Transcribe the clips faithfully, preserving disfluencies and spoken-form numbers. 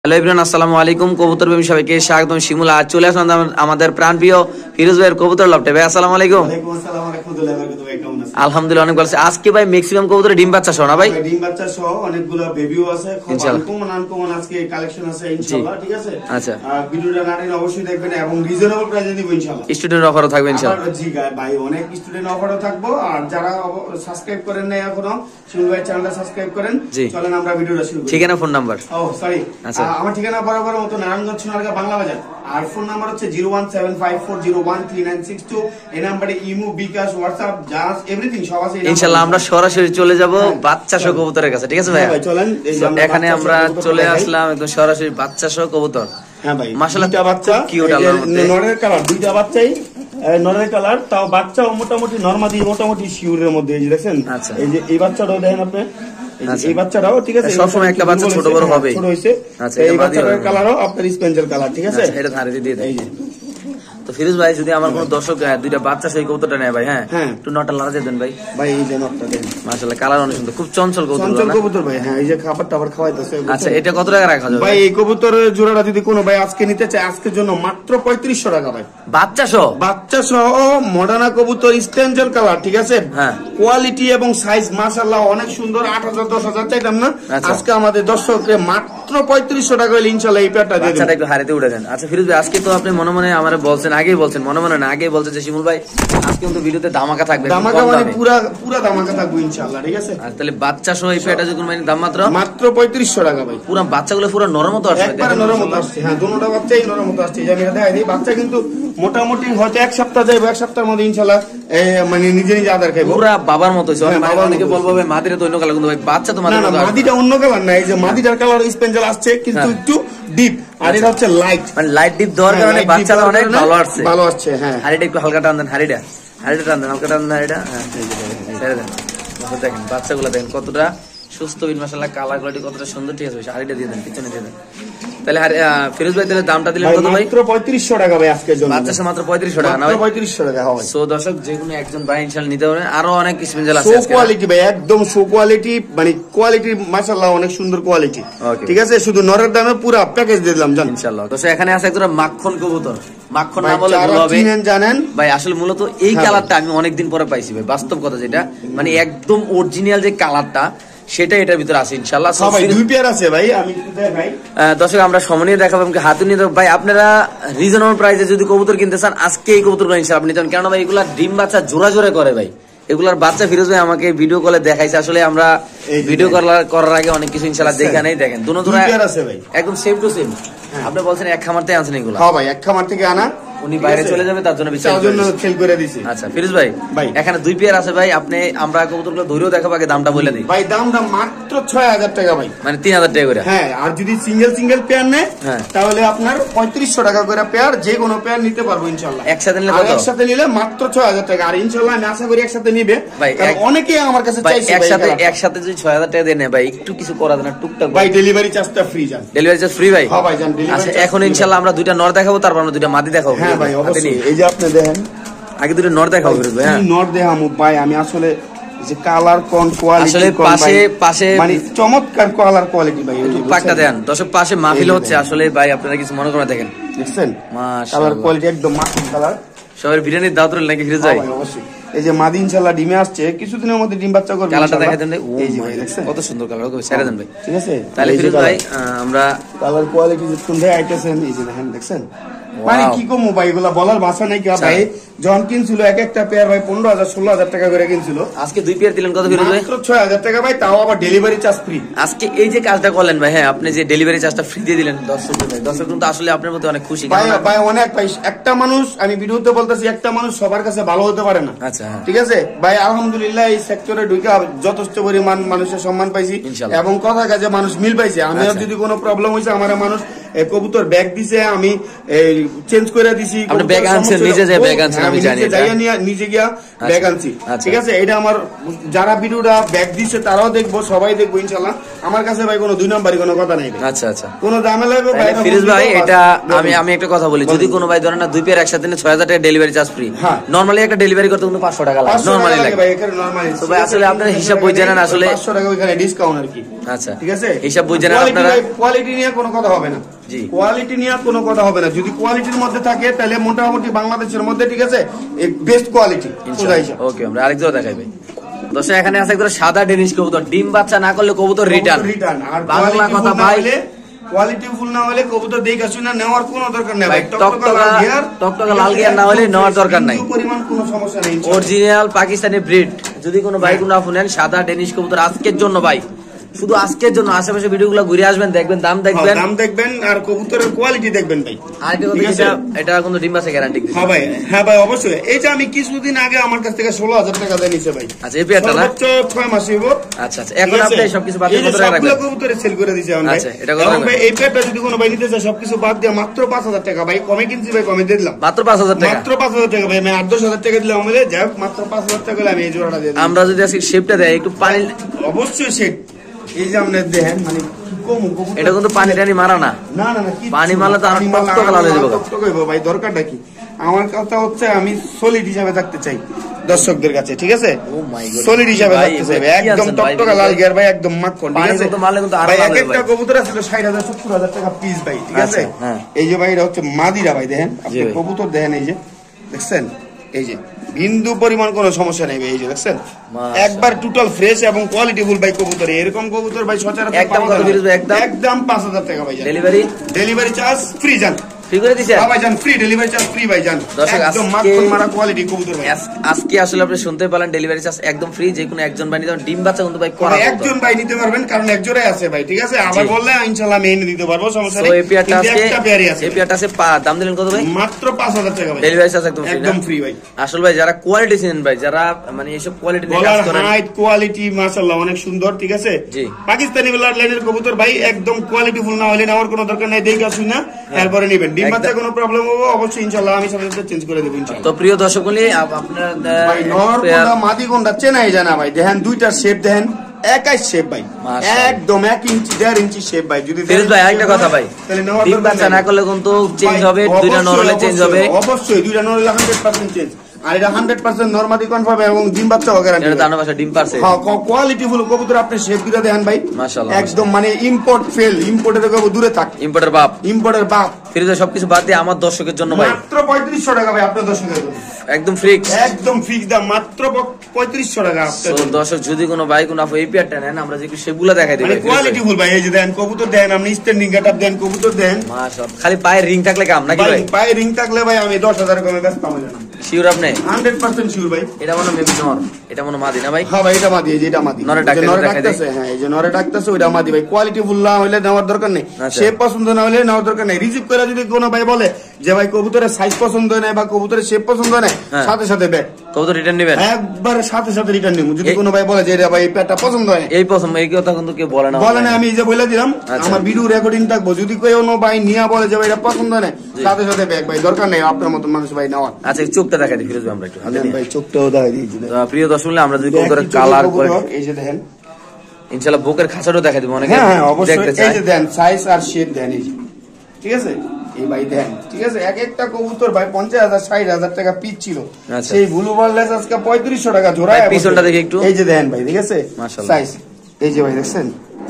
Hello everyone, আসসালামু আলাইকুম। কবুতর প্রেমী সবাইকে স্বাগতম। শিমুল আজ চলে আসলাম আমাদের প্রাণপ্রিয় ফিরোজ ভাইয়ের কবুতর লফটে। ভাই আসসালামু আলাইকুম। ওয়ালাইকুম আসসালাম ওয়া রাহমাতুল্লাহি ওয়া বারাকাতুহু। ভাই কেমন আছেন? আলহামদুলিল্লাহ অনেক ভালো আছি। আজকে ভাই ম্যাক্সিমাম কবুতর ডিম বাচ্চা সহ না ভাই? ডিম বাচ্চা সহ অনেকগুলো বেবিও আছে, খুব ইনশাআল্লাহ আনকমন আনকমন আজকে কালেকশন আছে ইনশাআল্লাহ, ঠিক আছে? আচ্ছা, আর ভিডিওটা না টেনে অবশ্যই দেখবেন এবং রিজনেবল প্রাইসে দিব ইনশাআল্লাহ। স্টুডেন্ট অফারও থাকবে ইনশাআল্লাহ। জি ভাই, অনেক স্টুডেন্ট অফারও থাকবো। আর যারা সাবস্ক্রাইব করেন নাই এখনো, শিমুল ভাই চ্যানেলটা সাবস্ক্রাইব করেন। চলেন আমরা ভিডিওটা শুরু করি। ঠিকানা ফোন নাম্বার? ও সরি, আচ্ছা আমার ঠিকানা বরাবর মতো নারায়ণগঞ্জ সোনারগাঁ বাংলা বাজার। আর ফোন নাম্বার হচ্ছে zero one seven five four zero one three nine six two. এই নাম্বারে imo, bKash, WhatsApp, just everything সব আছে ইনশাআল্লাহ। আমরা সরাসরি চলে যাব বাচ্চা সহ কবুতরের কাছে, ঠিক আছে ভাই? চলেন, এখানে আমরা চলে আসলাম একদম সরাসরি বাচ্চা সহ কবুতর। হ্যাঁ ভাই, মাশাআল্লাহ দুইটা বাচ্চা, কিউট আল্লাহর মধ্যে। নরের কালার, দুইটা বাচ্চাই নরের কালার, তাও বাচ্চাও মোটামুটি নরমাদি, মোটামুটি শিউরের মধ্যে। এই যে দেখেন, এই যে এই বাচ্চাটাও দেখেন আপনি, এই বাচ্চাটাও ঠিক আছে, সবসময় একটা বাচ্চা ছোট বড় হবে, ছোট হইছে। এই বাচ্চাটার কালারও আপনার স্পেঞ্জাল কালার, ঠিক আছে? এটা ধারে দিয়ে দেয়। এই যে তো ফিরোজ ভাই, যদি আমার কোন দর্শক দুইটা বাচ্চা সেই কবুতরটা নেয় ভাই, হ্যাঁ একটু নটা লাড়া দেন ভাই। ভাই এই যে নটটা দেন, মাশাআল্লাহ কালার অনেক সুন্দর, খুব চঞ্চল কবুতর। চঞ্চল কবুতর ভাই, হ্যাঁ এই যে খাবার টাবার খাওয়াইতেছে। আচ্ছা, এটা কত টাকা রাখা যাবে ভাই? এই কবুতরের জোড়াটা যদি কোনো ভাই আজকে নিতে চায়, আজকের জন্য মাত্র পঁয়ত্রিশশো টাকা ভাই, বাচ্চা সহ। বাচ্চা সহ মডার্না কবুতর, স্পেঞ্জাল কালার, ঠিক আছে? হ্যাঁ, কোয়ালিটি এবং সাইজ মাশাআল্লাহ অনেক সুন্দর। আট হাজার দশ হাজার চাইতাম না, আজকে আমাদের দর্শককে মাত্র পঁয়ত্রিশশো টাকা হলে ইনশাআল্লাহ এই পেয়ারটা দিয়ে দেব। বাচ্চাটা একটু হারিতে উঠে দেন। আচ্ছা ফিরোজ ভাই, আজকে তো আপনি মনে মনে আমারে বলছেন, আগেই বলছেন, মনে মনে না আগেই বলছেন যে শিমুল ভাই আজকে কিন্তু ভিডিওতে ধামাকা থাকবে। ধামাকা মানে পুরা পুরা ধামাকা থাকবে ইনশাআল্লাহ, ঠিক আছে? আর তাহলে বাচ্চা সহ এই পেয়ারটা যদি মানে দাম মাত্র মাত্র পঁয়ত্রিশশো টাকা ভাই। পুরো বাচ্চাগুলো পুরো নরম মতো আসছে, একবারে নরম মতো আসছে। হ্যাঁ, দুটোটা বাচ্চাই নরম মতো আসছে। আমি দেখাই দিই, বাচ্চা কিন্তু মোটামুটি হয়তো এক সপ্তাহ যাইবো, এক সপ্তাহের মধ্যে ইনশাআল্লাহ মানে নিজে নিজে আদার খাইবো, পুরো বাবার মতো হইছে। অনেকে বলবো ভাই মাদিটা তো অন্য কালার, কিন্তু ভাই বাচ্চা তো মাদিটা, না মাদিটা অন্য কালার না। এই যে মাদিটার কালার স্পেঞ্জাল আসছে, কিন্তু একটু ডিপ, আর এটা হচ্ছে লাইট, মানে লাইট ডিপ দেওয়ার কারণে বাচ্চাটা অনেক ভালো আসছে, ভালো আসছে। হ্যাঁ, হাড়িটা একটু হালকা টান দেন, হাড়িটা হাড়িটা টান দেন, হালকা টান দেন হাড়িটা। হ্যাঁ ছেড়ে দেন। দেখেন বাচ্চাগুলো দেখেন কতটা সুস্থ, মাশাআল্লাহ কালার কোয়ালিটি কতটা সুন্দর, ঠিক আছে? হাড়িটা দিয়ে দেন, পিছনে দিয়ে দেন। তাহলে ফিরোজ ভাই তাহলে দামটা দিলেন কত ভাই? মাত্র পঁয়ত্রিশশো টাকা ভাই আজকের জন্য। বাচ্চা মাত্র পঁয়ত্রিশশো টাকা না ভাই? পঁয়ত্রিশশো টাকা হয়। সো দর্শক, যে কোনো একজন ভাই ইনশাআল্লাহ নিতে পারবেন। আরো অনেক স্পেঞ্জাল আছে, শো কোয়ালিটি ভাই, একদম শো কোয়ালিটি, মানে কোয়ালিটি মাশাআল্লাহ অনেক সুন্দর কোয়ালিটি, ঠিক আছে? শুধু নরের দামে পুরো প্যাকেজ দিয়ে দিলাম জান ইনশাআল্লাহ। দর্শক এখানে আছে একজন মাখন কবুতর, মাখন না বলে ভুল হবে, জানেন ভাই আসলে মূলত এই কালারটা আমি অনেকদিন পরে পাইছি ভাই, বাস্তব কথা যেটা, মানে একদম অরিজিনাল যে কালারটা সেটা এটার ভিতরে আছে ইনশাআল্লাহ। সবাই দুই পেয়ার আছে ভাই, আমি ভাই দর্শক আমরা সমনিয়ে দেখাবো, আমাকে হাতে নিয়ে ভাই। আপনারা রিজনেবল প্রাইসে যদি কবুতর কিনতে চান, আজকে এই কবুতরগুলো ইনশাআল্লাহ আপনি নিতে পারেন। কেন ভাই, এগুলা ডিম বাচ্চা জোড়া জোড়া করে ভাই, এগুলার বাচ্চা ফিরোজ ভাই আমাকে ভিডিও কলে দেখাইছে। আসলে আমরা ভিডিও করার আগে অনেক কিছু ইনশাআল্লাহ দেখে নেই। দেখেন দুটো জোড়া একদম সেম টু সেম। আপনি বলছেন এক খামার থেকে আনছেন এগুলো? হ্যাঁ ভাই, এক খামার থেকে আনা, উনি বাইরে চলে যাবে তার জন্য সেল করে দিয়েছি। আচ্ছা ফিরোজ ভাই, এখানে দুই পেয়ার আছে ভাই, আপনি আমরা কবুতরগুলো ধরেও দেখাবো, আগে দামটা বলে দিই ভাই। দামটা মাত্র ছয় হাজার টাকা ভাই, মানে তিন হাজার টাকা করে। হ্যাঁ, আর যদি সিঙ্গেল সিঙ্গেল পেয়ার নেয় তাহলে আপনার পঁয়ত্রিশশো টাকা করে পেয়ার, যে কোনো পেয়ার নিতে পারবো ইনশাআল্লাহ। একসাথে নিলে একসাথে নিলে মাত্র ছয় হাজার টাকা। আর ইনশাআল্লাহ আমি আশা করি একসাথে নিবে ভাই, অনেকেই আমার কাছে চাইছে একসাথে একসাথে যদি ছয় হাজার টাকা দিয়ে নেয় ভাই, একটু কিছু করা যায় না টুকটাক ভাই? ডেলিভারি চার্জটা ফ্রি জান, ডেলিভারি চার্জ ফ্রি ভাই? হ্যাঁ ভাই জান। আচ্ছা এখন ইনশাআল্লাহ আমরা দুইটা নর দেখাবো, তারপর আমরা দুইটা মাদি দেখাবো। হ্যাঁ ভাই অবশ্যই। এই যে আপনি দেখেন, আগে দুটো নর দেখাবো ফিরোজ ভাই। হ্যাঁ নর দেখামু ভাই, আমি আসলে যে কালার কোন কোয়ালিটি, আসলে পাশে পাশে মানে চমৎকার কালার কোয়ালিটি ভাই। একটু পাকটা দেন দর্শক, পাশে মাহফিল হচ্ছে আসলে ভাই, আপনারা কিছু মনে করে দেখেন, দেখছেন মাশাআল্লাহ কালার কোয়ালিটি একদম মাখন কালার। সবাই বিরিয়ানির দাওয়াত রইল নাকি ফিরোজ ভাই? অবশ্যই। এই যে মাদি ইনশাআল্লাহ ডিমে আসছে, কিছুদিনের মধ্যে ডিম বাচ্চা করবে। কালারটা দেখাই দেন ভাই, এই যে ভাই দেখছেন কত সুন্দর কালার, ওকে ছেড়ে দেন ভাই, ঠিক আছে? তাহলে ফিরোজ ভাই আমরা কালার কোয়ালিটি যে সুন্দর আইটেছেন, এই যে দেখেন, দেখছেন মানে কি কম ভাই, এগুলা বলার ভাষা নাই। কি ভাই যখন কিনছিল এক একটা পেয়ার ভাই পনেরো হাজার ষোলো হাজার টাকা করে কিনছিল, আজকে দুই পেয়ার দিলেন কত ফিরোজ ভাই? ছয় হাজার টাকা ভাই, তাও আবার ডেলিভারি চার্জ ফ্রি। আজকে এই যে কাজটা করলেন ভাই, হ্যাঁ আপনি যে ডেলিভারি চার্জটা ফ্রি দিয়ে দিলেন দর্শক ভাই, দর্শক কিন্তু আসলে আপনার মধ্যে অনেক খুশি ভাই। ভাই অনেক ভাই, একটা মানুষ, আমি ভিডিওতে বলতেছি, একটা মানুষ সবার কাছে ভালো হতে পারে না। আচ্ছা ঠিক আছে ভাই, আলহামদুলিল্লাহ এই সেক্টরে ঢুকে যথেষ্ট পরিমাণ মানুষের সম্মান পাইছি এবং কথা কাজে মানুষ মিল পাইছে। আমি যদি কোনো প্রবলেম হয়েছে, আমার মানুষ কবুতর ব্যাগ দিছে, আমি চেঞ্জ করে দিছি। আপনি ব্যাগ আনছেন নিজে, যে ব্যাগ আনছেন আমি জানি, যাইয়া নিয়ে নিজে গিয়া ব্যাগ আনছি, ঠিক আছে? এটা আমার যারা ভিডিওটা ব্যাগ দিছে তারাও দেখবো, সবাই দেখবো ইনশাআল্লাহ। আমার কাছে ভাই কোনো দুই নাম্বারই কোনো কথা নাই। আচ্ছা আচ্ছা, কোনো ঝামেলা হবে ভাই? ফিরোজ ভাই এটা আমি আমি একটা কথা বলি, যদি কোনো ভাই ধরেন না দুই পেয়ার একসাথে নিয়ে ছয় হাজার টাকা ডেলিভারি চার্জ ফ্রি, নরমালি একটা ডেলিভারি করতে কিন্তু পাঁচশো টাকা লাগে, নরমালি লাগে ভাই। এখানে নরমালি তো ভাই আসলে আপনারা হিসাব বই জানেন, আসলে পাঁচশো টাকা ওইখানে ডিসকাউন্ট আর কি। আচ্ছা ঠিক আছে, হিসাব বুঝেন আপনারা। কোয়ালিটি নিয়ে কোনো কথা হবে না, জি কোয়ালিটি নিয়ে কোনো কথা হবে না। যদি কোয়ালিটির মধ্যে থাকে তাহলে মোটামুটি বাংলাদেশের মধ্যে ঠিক আছে বেস্ট কোয়ালিটি। ওকে, আমরা আরেক জোড়া দেখাই ভাই। দর্শক এখানে আছে একদম সাদা ডেনিশ কবুতর, ডিম বাচ্চা না করলে কবুতর রিটার্ন রিটার্ন। আর বাংলা কথা ভাই, কোয়ালিটি ফুল না হলে কবুতর দেখে শুনে নেওয়ার কোনো দরকার নেই ভাই। টকটকা টকটকা লাল গিয়ার না হলে নেওয়ার দরকার নাই, পরিমাণ কোনো সমস্যা নেই। Original Pakistani breed. যদি কোনো ভাই কোনো নেন সাদা ডেনিশ কবুতর আজকের জন্য ভাই, শুধু আজকের জন্য আশেপাশে ভিডিওগুলো ঘুরে আসবেন, দেখবেন দাম দেখবেন, দাম দেখবেন আর কবুতরের কোয়ালিটি দেখবেন ভাই। আর এটা এটা কিন্তু ডিম বাচ্চা গ্যারান্টি দিচ্ছে। হ্যাঁ ভাই, হ্যাঁ ভাই অবশ্যই। এই যে আমি কিছুদিন আগে আমার কাছ থেকে ষোলো হাজার টাকা দিয়ে নিছে ভাই। আচ্ছা এই পেয়ারটা না ছয় মাস হইব। আচ্ছা আচ্ছা, এখন আপনি সবকিছু বাদ দিয়ে কত টাকা রাখবেন? কবুতরে সেল করে দিয়েছে ভাই। আচ্ছা এটা কত রাখবেন? এই পেয়ারটা যদি কোনো ভাই নিতে চায় সবকিছু বাদ দিয়ে মাত্র পাঁচ হাজার টাকা ভাই। কমে কিনছি ভাই, কমে দিয়ে দিলাম। মাত্র পাঁচ হাজার টাকা? মাত্র পাঁচ হাজার টাকা ভাই। আমি আট দশ হাজার টাকা দিলাম আমাদের, যাই হোক মাত্র পাঁচ হাজার টাকা আমি এই জোড়াটা দিয়ে দিলাম। আমরা যদি আজকে শেপটা দেয় একটু পানি, অবশ্যই শেপ। এই যে আপনি দেখেন মানে কম, এটা কিন্তু পানি টানি মারা না। না না না, পানি মারলে তো আর টকটকা লাল হয়ে যাবে। টকটকা হইব ভাই, দরকারটা কি? আমার কথা হচ্ছে আমি সলিড হিসাবে থাকতে চাই দর্শকদের কাছে, ঠিক আছে? সলিড হিসাবে থাকতে চাই একদম টকটকা লাল গিয়ার ভাই, একদম মাখন, ঠিক আছে? ভাই এক একটা কবুতর আছে ষাট হাজার সত্তর হাজার টাকা পিস ভাই, ঠিক আছে? এই যে ভাই এটা হচ্ছে মাদিরা ভাই, দেখেন আপনি কবুতর দেখেন, এই যে দেখছেন, এই যে বিন্দু পরিমাণ কোনো সমস্যা নেই ভাই। এই যে দেখছেন একবার টোটাল ফ্রেশ এবং কোয়ালিটি ফুল ভাই কবুতর। এরকম কবুতর ভাই সচরাচর একদম একদম পাঁচ হাজার টাকা ভাই। ডেলিভারি ডেলিভারি চার্জ ফ্রি জান, ফ্রি করে দিছে ভাই জান, ফ্রি ডেলিভারি চার্জ ফ্রি ভাই জান। একদম মাখন মারা কোয়ালিটি কবুতর ভাই। আজকে আসলে আপনি শুনতে পেলেন ডেলিভারি চার্জ একদম ফ্রি, যে কোনো একজন ভাই নিতে ডিম বাচ্চা কিন্তু ভাই করা একজন ভাই নিতে পারবেন, কারণ এক জোড়াই আছে ভাই, ঠিক আছে? আবার বললে ইনশাআল্লাহ আমি এনে দিতে পারবো, সমস্যা নেই। তো এই পেয়ারটা আছে, একটা পেয়ারই আছে। এই পেয়ারটা আছে দাম দিলেন কত ভাই? মাত্র পাঁচ হাজার টাকা ভাই। ডেলিভারি চার্জ একদম ফ্রি, একদম ফ্রি ভাই। আসলে ভাই যারা কোয়ালিটি চিনেন ভাই, যারা মানে এইসব কোয়ালিটি নিয়ে কাজ করেন, হাইট কোয়ালিটি মাশাআল্লাহ অনেক সুন্দর, ঠিক আছে? জি পাকিস্তানি ব্লাড লাইনের কবুতর ভাই, একদম কোয়ালিটি ফুল না হলে নেওয়ার কোনো দরকার নাই, দেখে আসুন না তারপরে নেবেন। ডিম বাচ্চা কোনো প্রবলেম হবে অবশ্যই ইনশাআল্লাহ আমি সাথে সাথে চেঞ্জ করে দেব ইনশাআল্লাহ। তো প্রিয় দর্শকগণ আপনারা ভাই নরকোন্ডা মাদি কোনটা চেনাই জানা ভাই, দেখেন দুইটা শেপ দেখেন, একই শেপ ভাই, একদম এক ইঞ্চি দেড় ইঞ্চি শেপ ভাই। যদি ফিরোজ ভাই একটা কথা ভাই, ডিম বাচ্চা না করলে কিন্তু চেঞ্জ হবে, দুইটা নর হলে চেঞ্জ হবে অবশ্যই, দুইটা নর হলে হান্ড্রেড পার্সেন্ট চেঞ্জ। আর এটা হান্ড্রেড পার্সেন্ট নরমালি কনফার্ম এবং ডিম বাচ্চা গ্যারান্টি। এটা দানা বাসা ডিম পারছে, হ্যাঁ কোয়ালিটি ফুল কবুতর। আপনি শেপ গুলো দেখেন ভাই মাশাআল্লাহ, একদম মানে ইম্পোর্ট ফেল, ইম্পোর্টের থেকে দূরে থাক, ইম্পোর্টের বাপ, ইম্পোর্টের বাপ। ফিরোজ সবকিছু বাদ দিয়ে আমার দর্শকের জন্য ভাই মাত্র পঁয়ত্রিশশো টাকা ভাই, আপনার দর্শকের জন্য একদম ফিক্স, একদম ফিক্স দাম মাত্র পঁয়ত্রিশশো টাকা। তো দর্শক যদি কোনো ভাই কোনো এই পেয়ারটা নেন, আমরা যে সেগুলো দেখাই দিই, কোয়ালিটি ফুল ভাই। এই যে দেন কবুতর দেন, আপনি স্ট্যান্ডিং গেটআপ দেন, কবুতর দেন মাশাআল্লাহ। খালি পায়ে রিং থাকলে কাম নাকি ভাই? পায়ে রিং থাকলে ভাই আমি দশ হাজার কমে ব্যস্ত পাবো না। শিওর আপনি? হান্ড্রেড পার্সেন্ট শিওর ভাই। এটা মনে মেবি নর, এটা মনে মাদি না ভাই? হ্যাঁ ভাই এটা মাদি, এই যে এটা মাদি, নরে ডাকতেছে। হ্যাঁ এই যে নরে ডাকতেছে, ওইটা মাদি ভাই। কোয়ালিটি ফুল না হলে নেওয়ার দরকার নেই, শেপ পছন্দ না হলে নেওয়ার দরকার নেই। রিসিভ করে যদি কোনো ভাই বলে যে ভাই কবুতরের সাইজ পছন্দ হয় না বা কবুতরের শেপ পছন্দ হয় না, সাথে সাথে ব্যাক কবুতর রিটার্ন নেবেন, একবার সাথে সাথে রিটার্ন নিব। যদি কোনো ভাই বলে যে এটা ভাই এই প্যাটটা পছন্দ হয়, এই পছন্দ, এই কথা কিন্তু কেউ বলে না, বলে না। আমি এই যে বলে দিলাম, আমার ভিডিও রেকর্ডিং থাকবো, যদি কোনো ভাই নিয়া বলে যে ভাই এটা পছন্দ হয় না, সাথে সাথে ব্যাক ভাই, দরকার নেই আপনার মতো মানুষ ভাই নেওয়ার। আচ্ছা চোখটা দেখাই দিই ফিরোজ ভাই, আমরা একটু ভাই চোখটাও দেখাই দিয়েছি। প্রিয় দর্শক আমরা যদি কবুতরের কালার করে এই যে দেখেন, ইনশাআল্লাহ বুকের খাঁচাটাও দেখাই দেব অনেকে। হ্যাঁ অবশ্যই, এই যে দেন সাইজ আর শেপ দেন, এই যে ঠিক আছে, এই ভাই দেন, ঠিক আছে? এক একটা কবুতর ভাই পঞ্চাশ হাজার ষাট হাজার টাকা পিস ছিল, সেই ব্লু বার্লেস আজকে পঁয়ত্রিশশো টাকা জোড়া। পিছনটা দেখি একটু, এই যে দেন ভাই, ঠিক আছে সাইজ, এই যে ভাই দেখছেন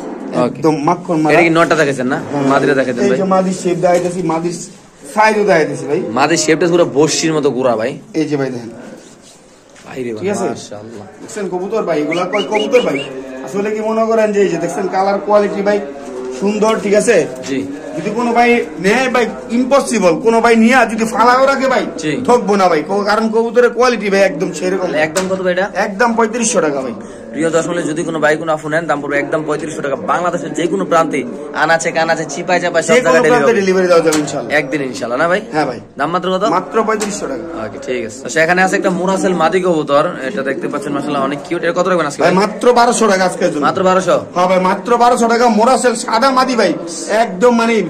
একদম মাখন মারা। এটা কি নটা দেখাইছেন না? মাদিরা দেখাইতেন ভাই, এই যে মাদির শেপ দেখাইতেছি, মাদির সাইজও দেখাইতেছি ভাই। মাদির শেপটা পুরো বর্ষির মতো গুড়া ভাই, এই যে ভাই দেখেন ভাই রে মাশাআল্লাহ। দেখছেন কবুতর ভাই, এগুলা কয় কবুতর ভাই আসলে কি মনে করেন যে এই যে দেখছেন কালার কোয়ালিটি ভাই সুন্দর, ঠিক আছে? জি যদি কোনো ভাই নেয় ভাই ইম্পসিবল, কোনো ভাই নিয়ে যদি ফালাও রাখে ভাই ঠকবো না ভাই, কারণ কবুতরের কোয়ালিটি ভাই একদম সেরকম। একদম কত ভাই এটা? একদম পঁয়ত্রিশশো টাকা ভাই। প্রিয় দর্শক যদি কোনো ভাই কোনো ফোন নেন, দাম পড়বে একদম পঁয়ত্রিশশো টাকা। বাংলাদেশের যে কোনো প্রান্তে আনাচে কানাচে চিপাই চাপাই সব জায়গায় ডেলিভারি দেওয়া যাবে ইনশাআল্লাহ, একদিন ইনশাআল্লাহ না ভাই? হ্যাঁ ভাই। দাম মাত্র কত? মাত্র পঁয়ত্রিশশো টাকা। ওকে ঠিক আছে। সেখানে আছে একটা মোরাসেল মাদি কবুতর, এটা দেখতে পাচ্ছেন মাশাআল্লাহ অনেক কিউট। এর কত রাখবেন আজকে ভাই? মাত্র বারোশো টাকা আজকের জন্য। মাত্র বারোশো? হ্যাঁ ভাই মাত্র বারোশো টাকা। মোরাসেল সাদা মাদি ভাই, একদম মানে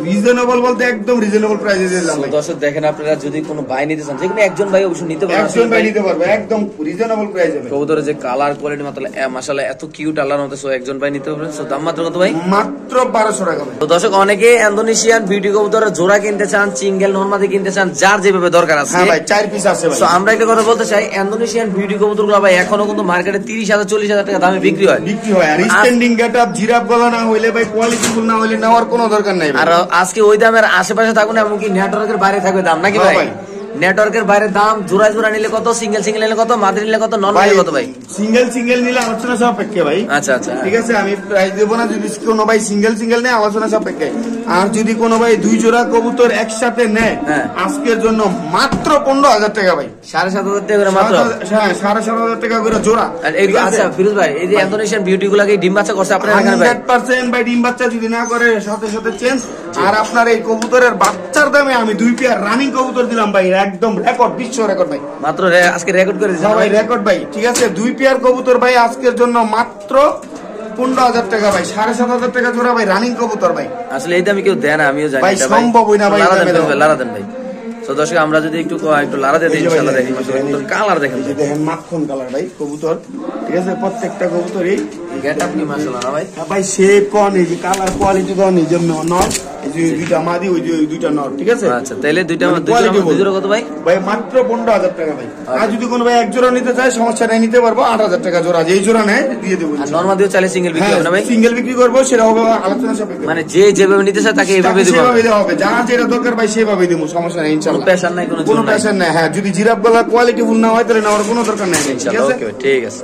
রিজনেবল বলতে একদম রিজনেবল প্রাইসে দিলাম ভাই। দর্শক দেখেন, আপনারা যদি কোনো ভাই নিতে চান, যে কোনো একজন ভাই অবশ্যই নিতে পারবেন, একজন ভাই নিতে পারবে একদম রিজনেবল প্রাইসে। কবুতরের যে কালার কোয়ালিটি মাশাআল্লাহ এত কিউট, আল্লাহর মতো, সো একজন ভাই নিতে পারবেন। সো দাম মাত্র কত ভাই? মাত্র বারোশো টাকা। তো দর্শক, অনেকে ইন্দোনেশিয়ান বিউটি কবুতরের জোড়া কিনতে চান, সিঙ্গেল নরমাদি কিনতে চান, যার যেভাবে দরকার আছে। হ্যাঁ ভাই, চার পিস আছে ভাই। সো আমরা একটা কথা বলতে চাই, ইন্দোনেশিয়ান বিউটি কবুতরগুলো ভাই এখনো কিন্তু মার্কেটে তিরিশ হাজার চল্লিশ হাজার টাকা দামে বিক্রি হয় বিক্রি হয়। আর স্ট্যান্ডিং গেটআপ জিরাফ গলা না হইলে ভাই, কোয়ালিটি ফুল না হইলে নেওয়ার কোনো দরকার নাই। আর আজকে ওই দামের আশেপাশে থাকুন, এমনকি নেটওয়ার্কের বাইরে থাকবে দাম, নাকি ভাই? নেটওয়ার্কের বাইরে দাম, জোড়া জোড়া নিলে কত, সিঙ্গেল সিঙ্গেল নিলে কত, মাদি নিলে কত, নন নিলে কত ভাই? সিঙ্গেল সিঙ্গেল নিলে আলোচনা সাপেক্ষে ভাই। আচ্ছা আচ্ছা, ঠিক আছে, আমি প্রাইস দেবো না যদি কোনো ভাই সিঙ্গেল সিঙ্গেল নেয়, আলোচনা সাপেক্ষে। আর যদি কোনো ভাই দুই জোড়া কবুতর একসাথে নেয়, আজকের জন্য মাত্র পনেরো হাজার টাকা ভাই। সাড়ে সাত হাজার টাকা করে মাত্র? হ্যাঁ, সাড়ে সাত হাজার টাকা করে জোড়া। আচ্ছা ফিরোজ ভাই, এই যে ইন্দোনেশিয়ান বিউটি গুলাকে ডিম বাচ্চা করছে আপনার এখানে ভাই? হান্ড্রেড পার্সেন্ট ভাই, ডিম বাচ্চা যদি না করে সাথে সাথে চেঞ্জ। আর আপনার এই কবুতরের বাচ্চার দামে আমি দুই পেয়ার রানিং কবুতর দিলাম ভাই, একদম রেকর্ড, বিশ্ব রেকর্ড ভাই। মাত্র আজকে রেকর্ড করে দিয়েছেন ভাই, রেকর্ড ভাই। ঠিক আছে, দুই পেয়ার কবুতর ভাই আজকের জন্য মাত্র পনেরো হাজার টাকা ভাই, সাড়ে সাত হাজার টাকা জোড়া ভাই, রানিং কবুতর ভাই। আসলে এই দামে কেউ দেয় না, আমিও জানি ভাই, সম্ভব হয় না ভাই। লারা দেন ভাই। তো দর্শক, আমরা যদি একটু একটু লারা দিয়ে দিই, ইনশাআল্লাহ দেখি কালার দেখেন, দেখেন মাখন কালার ভাই কবুতর। ঠিক আছে, প্রত্যেকটা কবুতরই গেটআপ কি মাশাআল্লাহ না ভাই? ভাই শেপ কোন, এই যে কালার কোয়ালিটি কোন, এই জন্য নর, এই যে দুইটা মাদি, ওই যে দুইটা নর। ঠিক আছে, আচ্ছা তাহলে দুইটা দুই জোড়া কত ভাই? ভাই মাত্র পনেরো হাজার টাকা ভাই। আর যদি কোনো ভাই এক জোড়া নিতে চায়, সমস্যা নাই, নিতে পারবো আট হাজার টাকা জোড়া। যেই জোড়া নেয় দিয়ে দেবো। আর নরমাল দিও চাইলে সিঙ্গেল বিক্রি হবে না ভাই? সিঙ্গেল বিক্রি করবো, সেটা হবে আলোচনা সাপেক্ষে। মানে যে যেভাবে নিতে চায় তাকে এইভাবে দেব, সেভাবে দেওয়া হবে। যার যেটা দরকার ভাই সেভাবে দেবো, সমস্যা নেই ইনশাআল্লাহ। কোনো প্রেশার নাই, কোনো কোনো প্রেশার নাই। হ্যাঁ, যদি জিরাফ গলা কোয়ালিটি ফুল না হয় তাহলে নেওয়ার কোনো দরকার নাই ইনশাআল্লাহ। ওকে ঠিক আছে।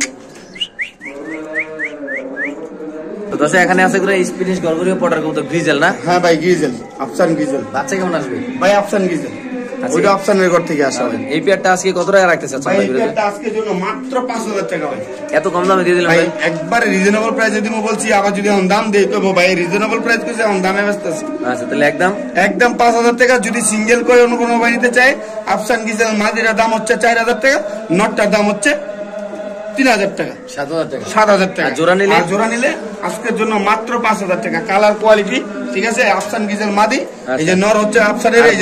তো দর্শক, এখানে আছে করে স্পিনিশ গলগরিও পটার কবুতর গ্রিজেল না? হ্যাঁ ভাই, গ্রিজেল, আফসান গ্রিজেল। বাচ্চা কেমন আসবে ভাই? আফসান গ্রিজেল, ওইটা আফসানের ঘর থেকে আসা। এই পেয়ারটা আজকে কত টাকা রাখতে চাচ্ছেন ভাই? এই পেয়ারটা আজকের জন্য মাত্র পাঁচ হাজার টাকা ভাই। এত কম দামে দিয়ে দিলাম ভাই, ভাই? একবারে রিজনেবল প্রাইসে দিমু বলছি, আবার যদি এখন দাম দেই তো ভাই রিজনেবল প্রাইস কইছে, এখন দামে ব্যস্ত আছে। আচ্ছা তাহলে একদম একদম পাঁচ হাজার টাকা। যদি সিঙ্গেল করে অন্য কোনো ভাই নিতে চায়, আফসান গ্রিজেল মাদিরার দাম হচ্ছে চার হাজার টাকা, নটটার দাম হচ্ছে তিন হাজার টাকা, সাত হাজার টাকা। সাত হাজার টাকা। জোড়া নিলে? জোড়া নিলে আজকের জন্য মাত্র পাঁচ হাজার টাকা। কালার কোয়ালিটি ঠিক আছে, আফসান গিজেল মাদি। এই যে নর হচ্ছে আফসানের, এই যে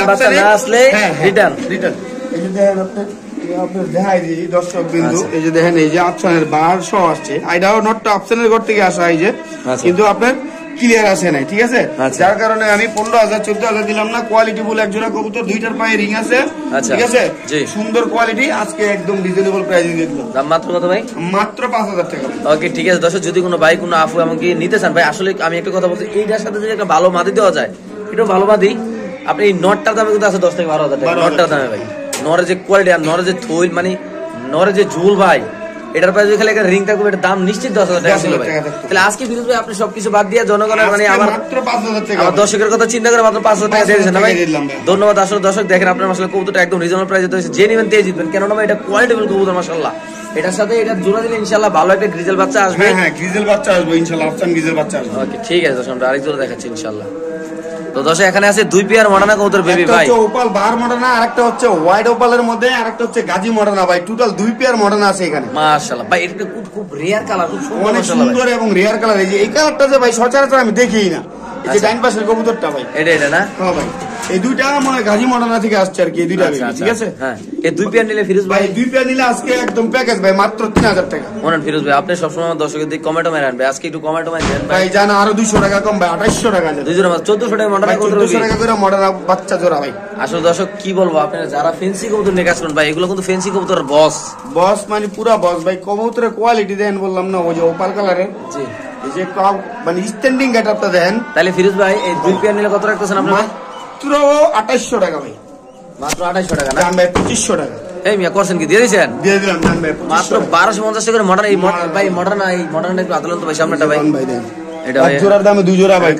আসলে রিটার্ন রিটার্ন। এই যে দেখেন আপনি, আপনার দেখাই দিই দর্শক বিন্দু, এই যে দেখেন এই যে আফসানের বার সহ আসছে। এটাও নটটা আফসানের ঘর থেকে আসা, এই যে কিন্তু আপনার ক্লিয়ার আসে নাই। ঠিক আছে, যার কারণে আমি পনেরো হাজার চোদ্দ হাজার দিলাম না। কোয়ালিটি ফুল এক জোড়া কবুতর, দুইটার পায়ে রিং আছে। ঠিক আছে, সুন্দর কোয়ালিটি। আজকে একদম রিজনেবল প্রাইসে দিয়ে দিলাম। দাম মাত্র কত ভাই? মাত্র পাঁচ হাজার টাকা। ওকে ঠিক আছে। দর্শক, যদি কোনো ভাই কোনো আফু এমনকি নিতে চান ভাই, আসলে আমি একটা কথা বলছি, এইটার সাথে যদি একটা ভালো মাদি দেওয়া যায়, এটা ভালো মাদি। আপনি এই নটটার দামে কিন্তু আছে দশ থেকে বারো হাজার টাকা নটটার দামে ভাই। নরের যে কোয়ালিটি আর নরের যে থইল, মানে নরের যে ঝুল ভাই, এটার প্রাইস খালি একটা রিং থাকবে, এটার দাম নিশ্চিত দশ হাজার টাকা ছিল ভাই। তাহলে আজকে বিরুদ্ধে আপনি সবকিছু বাদ দিয়ে জনগণের মানে আমার আমার দর্শকের কথা চিন্তা করে মাত্র পাঁচ হাজার টাকা দিয়ে দিয়েছেন না ভাই? ধন্যবাদ। আসলে দর্শক দেখেন, আপনার আসলে কবুতরটা একদম রিজনেবল প্রাইসে দিয়েছে, যে নেবেন তেজ জিতবেন, কেননা ভাই এটা কোয়ালিটিফুল কবুতর মাশাআল্লাহ। এটার সাথে এটা জোড়া দিলে ইনশাআল্লাহ ভালো একটা গ্রিজেল বাচ্চা আসবে। হ্যাঁ হ্যাঁ, গ্রিজেল বাচ্চা আসবে ইনশাআল্লাহ, আফসান গ্রিজেল বাচ্চা আসবে। ওকে ঠিক আছে দর্শক, আমরা আরেক জোড়া দেখাচ্ছি ইনশাআল্লাহ। তো দর্শক, এখানে আছে দুই পেয়ার মডার্না কবুতর বেবি ভাই। একটা হচ্ছে ওপাল বার মডার্না, আরেকটা হচ্ছে হোয়াইট ওপালের মধ্যে, আরেকটা হচ্ছে গাজী মডার্না ভাই। টোটাল দুই পেয়ার মডার্না আছে এখানে মাশাআল্লাহ ভাই। এটা খুব খুব রেয়ার কালার, খুব সুন্দর, অনেক সুন্দর এবং রেয়ার কালার। এই যে এই কালারটা যে ভাই সচরাচর আমি দেখিই না, এই যে ডাইন পাশের কবুতরটা ভাই, এটা এটা না? হ্যাঁ ভাই, এই দুইটা মানে গাজী মডার্না থেকে আসছে আর কি, এই দুইটা। ঠিক আছে, হ্যাঁ, এই দুই পেয়ার নিলে ফিরোজ ভাই, দুই পেয়ার নিলে আজকে একদম প্যাকেজ ভাই মাত্র তিন হাজার টাকা। মনেন ফিরোজ ভাই, আপনি সবসময় দর্শকের দিকে কমেন্ট মারেন ভাই, আজকে একটু কমেন্ট মারেন ভাই। জানা আরো দুইশো টাকা কম ভাই, আঠাইশশো টাকা দুই জোড়া চোদ্দশো টাকা মডার্না কবুতর, চোদ্দশো টাকা করে মডার্না বাচ্চা জোড়া ভাই। আসলে দর্শক কি বলবো, আপনারা যারা ফেন্সি কবুতর নিয়ে কাজ করেন ভাই, এগুলো কিন্তু ফেন্সি কবুতর বস বস মানে পুরা বস ভাই। কবুতরের কোয়ালিটি দেন বললাম না, ওই যে ওপাল কালারের, জি এই যে মানে স্ট্যান্ডিং গেটআপটা দেন। তাহলে ফিরোজ ভাই, এই দুই পেয়ার নিলে কত রাখতেছেন আপনারা? মাত্র আঠাইশশো টাকা ভাই। মাত্র আঠাইশশো টাকা না ভাই? পঁচিশশো টাকা। এই মিয়া করছেন কি, দিয়ে দিয়েছেন? দিয়ে দিলাম ভাই, মাত্র বারোশো পঞ্চাশ টাকা মডার্ন। এই ভাই মডার্ন, এই মডার্ন একটু আদলন তো ভাই, সামনেটা ভাই এটা ভাই জোড়ার দামে দুই জোড়া ভাই।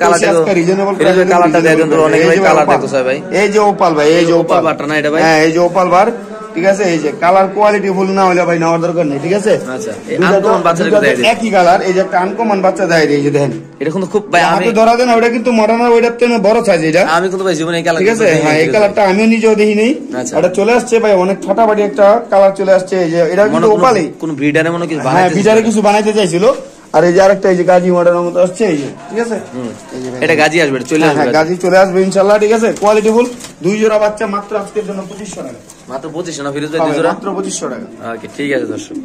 কালারটা দেখেন তো, অনেক ভাই কালার দেখতেছে ভাই। এই যে ওপাল ভাই, এই যে ওপাল বারটা না এটা ভাই? হ্যাঁ, এই যে ওপাল বার। ঠিক আছে, এই যে কালার কোয়ালিটি ফুল না হলে ভাই নেওয়ার দরকার নেই। ঠিক আছে, আচ্ছা, এই আনকমন বাচ্চাটা দেয় একই কালার, এই যে একটা আনকমন বাচ্চা দেয়, এই যে দেখেন, এটা কিন্তু খুব ভাই, আমি ধরা দেন ওটা কিন্তু মডার্ন, ওইটার থেকে বড় সাইজ এটা। আমি কিন্তু ভাই জীবনে এই কালার, ঠিক আছে, হ্যাঁ এই কালারটা আমিও নিজেও দেখি নেই। এটা চলে আসছে ভাই, অনেক ফাটাফাটি একটা কালার চলে আসছে। এই যে এটা কিন্তু ওপালই, কোন ব্রিডারে মনে কিছু হ্যাঁ ব্রিডারে কিছু বানাইতে চাইছিল। আর এই যে আরেকটা এই যে গাজী মডেলের মতো আসছে এই যে, ঠিক আছে? এটা গাজী আসবে, চলে আসবে। হ্যাঁ গাজী চলে আসবে ইনশাআল্লাহ, ঠিক আছে? কোয়ালিটি ফুল দুই জোড়া বাচ্চা মাত্র আজকের জন্য পঁচিশশো টাকা। মাত্র পঁচিশশো না ফিরোজ ভাই? দুই জোড়া মাত্র পঁচিশশো টাকা। ওকে ঠিক আছে দর্শক,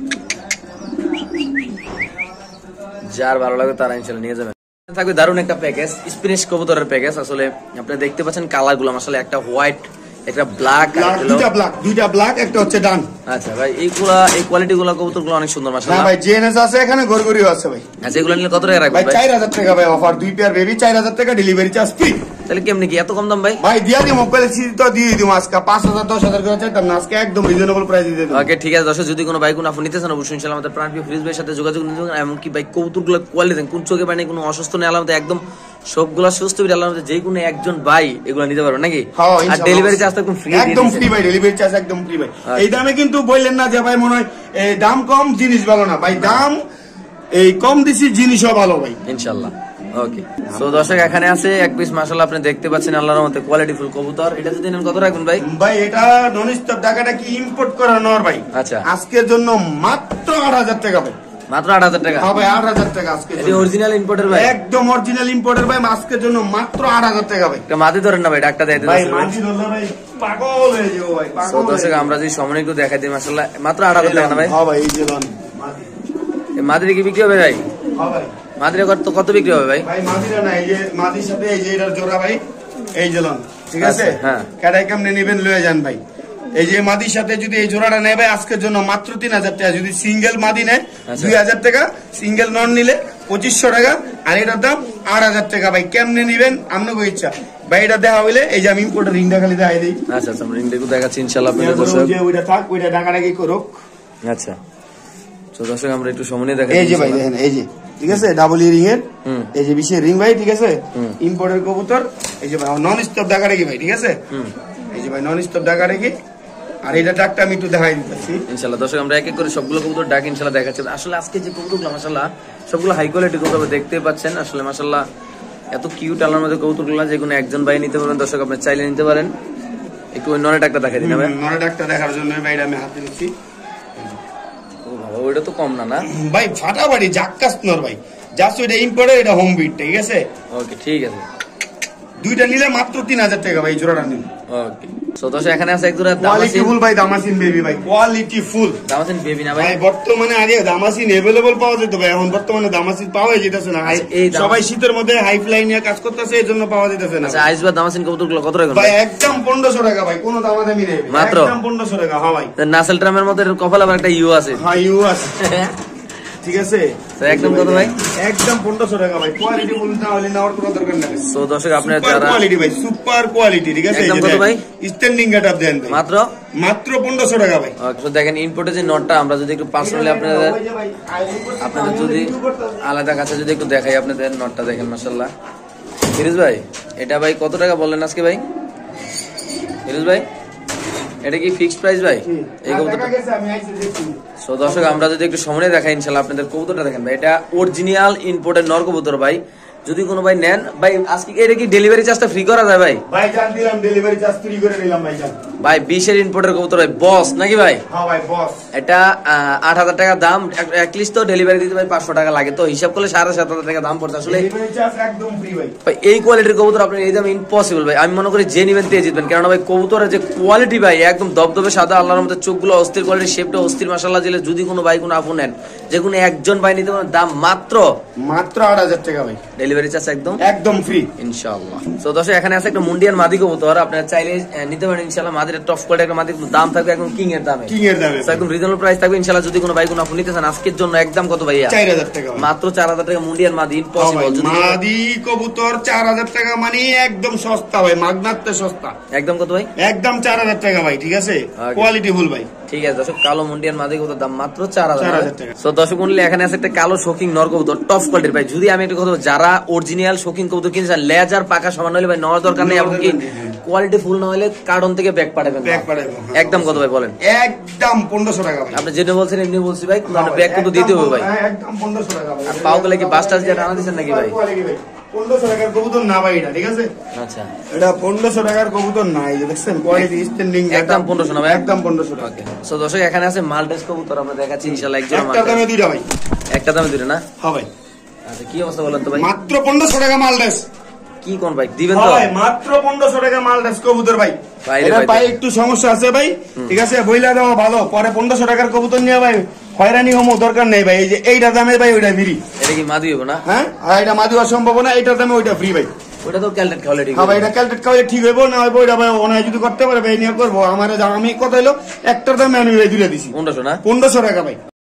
যার ভালো লাগে তারা ইনশাআল্লাহ নিয়ে যাবেন। থাকবে দারুণ একটা প্যাকেজ, স্প্যানিশ কবুতরের প্যাকেজ। আসলে আপনারা দেখতে পাচ্ছেন কালার গুলো আসলে একটা হোয়াইট, একটা ব্ল্যাক, দুইটা ব্ল্যাক, দুইটা ব্ল্যাক, একটা হচ্ছে ডান। আচ্ছা ভাই, এইগুলা এই কোয়ালিটি গুলো কবুতর গুলো অনেক সুন্দর মাশাআল্লাহ। হ্যাঁ ভাই জিএনএস আছে এখানে, গরগরিও আছে ভাই। আচ্ছা এগুলো নিলে কত টাকা রাখবেন ভাই? চার হাজার টাকা ভাই অফার, দুই পেয়ার বেবি চার হাজার টাকা, ডেলিভারি চার্জ ফ্রি। তাহলে কেমনে কি এত কম দাম ভাই? ভাই দিয়া দিই মোবাইল তো দিয়ে দিই আজকে পাঁচ হাজার দশ হাজার করে চাইতাম না, আজকে একদম রিজনেবল প্রাইস দিয়ে দেব। ওকে ঠিক আছে দর্শক, যদি কোনো ভাই কোনো আপনি নিতে চান অবশ্যই ইনশাআল্লাহ আমাদের প্রাণপ্রিয় ফিরোজ ভাইয়ের সাথে যোগাযোগ করতে পারেন। এমনকি ভাই কবুতরগুলো কোয়ালিটি দেন, কোন চোখে পানি কোনো অসুস্থ নেই, আলামতে একদম সবগুলা সুস্থ বিট আলামতে, যে কোনো একজন ভাই এগুলো নিতে পারবেন নাকি? আর ডেলিভারি চার্জ তো একদম ফ্রি, একদম ফ্রি ভাই, ডেলিভারি চার্জ একদম ফ্রি ভাই। এই দামে কিন্তু বললেন না যে ভাই মনে হয় এই দাম কম জিনিস ভালো না ভাই, দাম এই কম দিছি জিনিসও ভালো ভাই ইনশাআল্লাহ। ওকে সো দর্শক এখানে আছে এক পিস মাশাআল্লাহ, আপনি দেখতে পাচ্ছেন আল্লাহর রহমতে কোয়ালিটি ফুল কবুতর। এটা যদি নেন কত রাখবেন ভাই? ভাই এটা নন স্টপ ঢাকাটা কি ইম্পোর্ট করা নর ভাই। আচ্ছা আজকের জন্য মাত্র আট হাজার টাকা ভাই। মাত্র আট হাজার টাকা? হ্যাঁ ভাই আট হাজার টাকা আজকে। এটা অরিজিনাল ইম্পোর্টের ভাই? একদম অরিজিনাল ইম্পোর্টের ভাই, আজকের জন্য মাত্র আট হাজার টাকা ভাই। এটা মাটি ধরেন না ভাই, ডাকটা দেয় ভাই মাটি ধরলে ভাই পাগল হয়ে যাবো ভাই, পাগল। সো দর্শক আমরা যদি সামনে একটু দেখাই দিই মাশাআল্লাহ, মাত্র আট হাজার টাকা না ভাই? হ্যাঁ ভাই এই যে লন মাটি, এই মাটির কি বিক্রি হবে ভাই? হ্যাঁ ভাই মাটির কত কত বিক্রি হবে ভাই? ভাই মাটিরা না, এই যে মাটির সাথে এই যে এটার জোড়া ভাই, এই যে লন, ঠিক আছে? হ্যাঁ কাটাই কেমনে নেবেন লয়ে যান ভাই। এই যে মাদির সাথে যদি এই জোড়াটা নেয় ভাই আজকের জন্য মাত্র তিন হাজার টাকা, যদি সিঙ্গেল মাদি নেয় দুই হাজার টাকা, সিঙ্গেল নন নিলে পঁচিশশো টাকা, আর এটার দাম আট হাজার টাকা ভাই। কেমনে নিবেন আপনাকে ইচ্ছা ভাই। এটা দেখা হইলে এই যে আমি ইম্পোর্টার রিংটা খালি দেখাই দিই। আচ্ছা আচ্ছা, রিংটা দেখাচ্ছি ইনশাআল্লাহ আপনাদের দর্শক। যে ওইটা থাক, ওইটা ডাকাডাকি করুক। আচ্ছা তো দর্শক আমরা একটু সামনে দেখাই। এই যে ভাই দেখেন এই যে, ঠিক আছে? ডাবল রিং এর এই যে বিশের রিং ভাই, ঠিক আছে? ইম্পোর্টের কবুতর, এই যে ভাই নন স্টপ ডাকাডাকি ভাই, ঠিক আছে? এই যে ভাই নন স্টপ ডাকাডাকি, আর এটা ডাকটা আমি একটু দেখাই দিতেছি ইনশাআল্লাহ। দর্শক আমরা এক এক করে সবগুলো কবুতর ডাক ইনশাআল্লাহ দেখাচ্ছি। আসলে আজকে যে কবুতরগুলো মাশাআল্লাহ সবগুলো হাই কোয়ালিটি কবুতর দেখতে পাচ্ছেন, আসলে মাশাআল্লাহ এত কিউট আলার মধ্যে কবুতরগুলো, যে কোনো একজন ভাই নিতে পারেন দর্শক, আপনি চাইলে নিতে পারেন। একটু ওই নরে ডাকটা দেখাই দিন ভাই। নরে ডাকটা দেখার জন্য ভাই এটা আমি হাতে নিচ্ছি। ও বাবা ওইটা তো কম না না ভাই, ফাটাফাটি জাক্কাস নর ভাই, জাস্ট ওইটা ইম্পোর্টার, এটা হোম বিট, ঠিক আছে? ওকে ঠিক আছে, দুইটা নিলে মাত্র তিন হাজার টাকা ভাই, জোড়াটা নিন। ওকে সো দর্শক এখানে আছে এক জোড়া কোয়ালিটি ফুল ভাই, দামাসিন বেবি ভাই, কোয়ালিটি ফুল দামাসিন বেবি না ভাই? ভাই বর্তমানে আগে দামাসিন अवेलेबल পাওয়া যেত ভাই, এখন বর্তমানে দামাসিন পাওয়া যেতেছে না। সবাই শীতের মধ্যে হাই ফ্লাই নিয়ে কাজ করতেছে, এর জন্য পাওয়া যেতেছে না। আচ্ছা আইসবা দামাসিন কবুতরগুলো কত টাকা ভাই? একদম পনেরোশো টাকা ভাই, কোনো দামাদামি নেই, মাত্র একদম পনেরোশো টাকা। হ্যাঁ ভাই, নাসেল ট্রামের মধ্যে কপাল আবার একটা ইউ আছে। হ্যাঁ ইউ আছে, ঠিক আছে? একদম কত ভাই? একদম পনেরোশো টাকা ভাই, কোয়ালিটি ফুল না হলে নেওয়ার কোনো দরকার নেই। সো দর্শক আপনারা যারা কোয়ালিটি ভাই, সুপার কোয়ালিটি, ঠিক আছে? একদম কত ভাই? স্ট্যান্ডিং গেটআপ দেন ভাই, মাত্র মাত্র পনেরোশো টাকা ভাই। ওকে দেখেন ইনপুটে যে নটটা আমরা যদি একটু পার্সোনালি আপনাদের আপনাদের যদি আলাদা কাছে যদি একটু দেখাই, আপনাদের নটটা দেখেন মাশাআল্লাহ। ফিরোজ ভাই এটা ভাই কত টাকা বললেন আজকে ভাই? ফিরোজ ভাই এটা কি ফিক্সড প্রাইস ভাই এই কবুতরটা? সো দর্শক আমরা যদি একটু সামনে দেখাই ইনশাআল্লাহ আপনাদের কবুতরটা দেখেন ভাই, এটা অরিজিনাল ইম্পোর্টেড নর কবুতর ভাই। যদি কোনো ভাই নেন ভাই আজকে এটা কি ডেলিভারি চার্জটা ফ্রি করা যায় ভাই? ভাই জান দিলাম, ডেলিভারি চার্জ ফ্রি করে নিলাম ভাই জান। ভাই বিশের ইম্পোর্টের কবুতর ভাই, বস নাকি ভাই? হ্যাঁ ভাই বস। এটা আট হাজার টাকা দাম, অ্যাটলিস্ট তো ডেলিভারি দিতে ভাই পাঁচশো টাকা লাগে, তো হিসাব করলে সাড়ে সাত হাজার টাকা দাম পড়ছে। আসলে ডেলিভারি চার্জ একদম ফ্রি ভাই। ভাই এই কোয়ালিটির কবুতর আপনি এই দাম ইম্পসিবল ভাই। আমি মনে করি যে নিবেন তে জিতবেন, কারণ ভাই কবুতরের যে কোয়ালিটি ভাই একদম দবদবে সাদা, আল্লাহর মধ্যে চোখগুলো অস্থির কোয়ালিটি, শেপটা অস্থির মাশাআল্লাহ। দিলে যদি কোনো ভাই কোনো আপু নেন, যে কোনো একজন ভাই নিতে পারেন, দাম মাত্র মাত্র আট হাজার টাকা ভাই, ডেলিভারি চার্জ একদম একদম ফ্রি ইনশাআল্লাহ। তো দর্শক এখানে আছে একটা মুন্ডিয়ান মাদি কবুতর, আপনারা চাইলে নিতে পারেন ইনশাআল্লাহ। মাদির টপ কোয়ালিটি একটা মাদি, দাম থাকবে একদম কিং এর দামে, কিং এর দামে, একদম রিজনেবল প্রাইস থাকবে ইনশাআল্লাহ। যদি কোনো ভাই কোনো আপু নিতে চান আজকের জন্য একদম কত ভাইয়া? চার হাজার টাকা, মাত্র চার হাজার টাকা মুন্ডিয়ান মাদি ইম্পসিবল। মাদি কবুতর চার হাজার টাকা মানে একদম সস্তা ভাই, মাগনাতে সস্তা। একদম কত ভাই? একদম চার হাজার টাকা ভাই, ঠিক আছে? কোয়ালিটি ফুল ভাই। ঠিক আছে দর্শক, কালো মুন্ডিয়ান মাদি কবুতর দাম মাত্র চার হাজার টাকা। তো দর্শক মন্ডলী এখানে আছে একটা কালো শৌখিন নর কবুতর টপ কোয়ালিটির ভাই। যদি আমি একটা কথা, যারা অরিজিনাল শৌখিন কবুতর কিনতে চান, লেজ আর পাকা সমান হলে ভাই নেওয়ার দরকার নেই, এমনকি কোয়ালিটি ফুল না হলে কার্টন থেকে ব্যাগ পাঠাবেন। ব্যাগ পাঠাবেন একদম কত ভাই বলেন? একদম পনেরোশো টাকা ভাই। আপনি যেটা বলছেন এমনি বলছি ভাই, ব্যাগ কিন্তু দিতে হবে ভাই। একদম পনেরোশো টাকা ভাই। আর পাও গেলে কি বাস টাস দিয়ে টানা দিচ্ছেন নাকি ভাই? পনেরোশো টাকার কবুতর না ভাই এটা, ঠিক আছে? আচ্ছা এটা পনেরোশো টাকার কবুতর না, এই যে দেখছেন কোয়ালিটি স্ট্যান্ডিং একদম পনেরোশো না ভাই? একদম পনেরোশো টাকা। ওকে সো দর্শক এখানে আছে মাল্টেস কবুতর, আমরা দেখাচ্ছি ইনশাআল্লাহ। একজন একটা দামে দুইটা ভাই, একটা দামে দুইটা না? হ্যাঁ ভাই। আচ্ছা কি অবস্থা বলেন তো ভাই? মাত্র পনেরোশো টাকা মাল ড্রেস। কি কোন ভাই দিবেন তো? ভাই মাত্র পনেরোশো টাকা মাল ড্রেস কবুতর ভাই। ভাই রে এটা ভাই ভাই একটু সমস্যা আছে ভাই, ঠিক আছে বইলা দেওয়া ভালো, পরে পনেরোশো টাকার কবুতর নিয়ে ভাই হয়রানি হমো দরকার নেই ভাই। এই যে এইটা দামে ভাই ওইটা ফ্রি। এটা কি মাদি হবে না? হ্যাঁ আর এটা মাদি হওয়ার সম্ভাবনা, এইটার দামে ওইটা ফ্রি ভাই। ওটা তো ক্যালটেট খাওয়ালে ঠিক হ্যাঁ ভাই হবে। এটা ক্যালকুলেট খাওয়ালে ঠিক হইব না হইব এটা ভাই ওনায় যদি করতে পারে ভাই নিয়ে করবো। আমার আমি কথা হইলো একটার দামে আমি ভাই তুলে দিছি পনেরোশো না? পনেরোশো টাকা ভাই।